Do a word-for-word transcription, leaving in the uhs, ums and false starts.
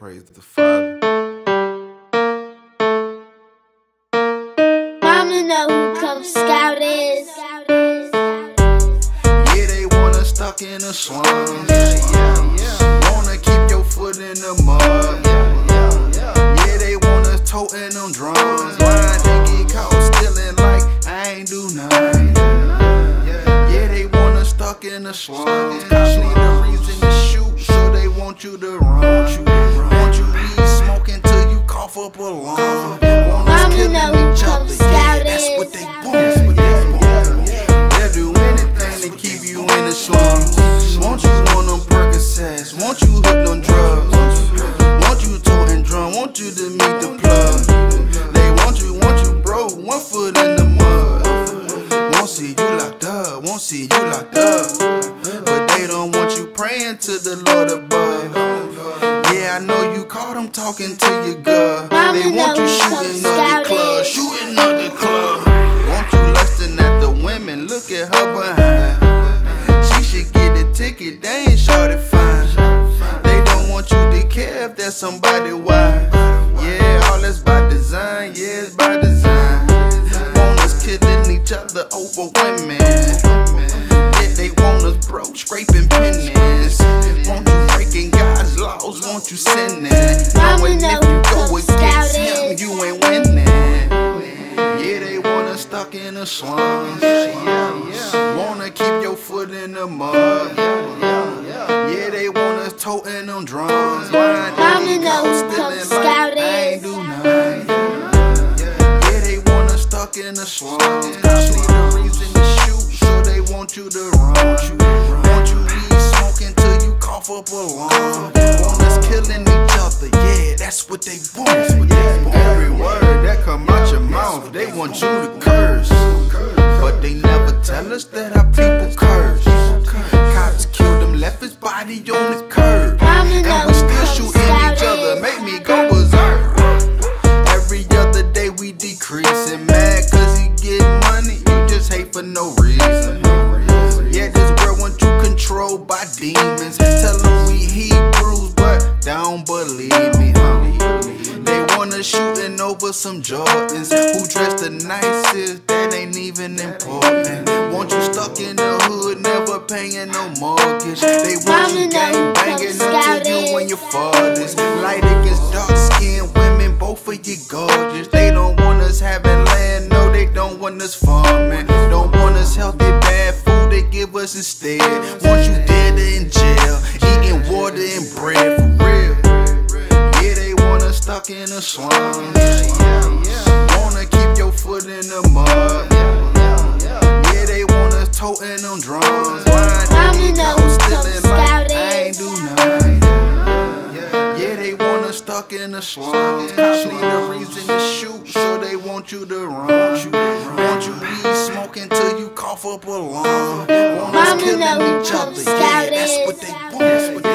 Praise the Father. Mama know who Cub Scout is. Yeah, they want us stuck in the slums. Wanna keep your foot in the mud. Yeah, they want us toting them drums. Why they get caught stealing like I ain't do nothing? Yeah, they want us stuck in the slums. Cops need a reason to shoot, so they want you to run. Want you weed smoking till you cough up a lung. Want us killing each other, yeah, that's what they want. They'll do anything to keep you in the slums. Want you on them Percocets, want you hooked on drugs. Want you toting drum, want you to meet the plug. They want you, want you broke, one foot in the mud. Won't see you locked up, won't see you locked up. But they don't want you praying to the Lord above. Yeah, I know you caught them talking to your girl. They want you shooting up the club, shooting up the club. Want you lusting at the women, look at her behind. She should get a ticket, they ain't shorty fine. They don't want you to care if there's somebody wife. Yeah, all that's by design, yeah, it's by design. Want us killing each other over women. Yeah, they want us broke, scraping pennies. Want you breaking God's laws, want you sinning. Knowing if you go against him, you ain't winning. Yeah, they want us stuck in the slums. Wanna keep your foot in the mud. Yeah, they want us toting them drums. Mama know who Cub Scout is. Yeah, they want us stuck in the slums. Cops need a reason to shoot, so they want you to run. Want you weed smoking till you cough up a lung. Want us killing each other, yeah, that's what they want. Every word that come out your mouth, they want you to curse. But they never tell us that our people curse. Cops killed him, left his body on the curb. And we still shooting each other, make me go berserk. Every other day we decreasing, mad cause he get money, you just hate for no reason. Yeah, this world wants you controlled by demons. Tell them we Hebrews, but they don't believe me, huh? They wanna shooting over some Jordans. Who dress the nicest, that ain't even important. Want you stuck in the hood, never paying no mortgage. They want you gang banging until you and your fathers. Light against dark skinned women, both of you gorgeous. They don't want us having land, no they don't want us farming. Don't want us healthy, bad food, they give us instead. Want you dead in jail, eating water and bread for real. Yeah, they want us stuck in the slums. Wanna keep your foot in the mud. Yeah, they want us toting them drums. Mama know who Cub Scout I ain't is. do nothing. Yeah, they want us stuck in the slums. Cops need a reason to shoot, so they want you to run. Want you weed smoking till you cough up a lung. Want us killing each other, yeah, that's what they want.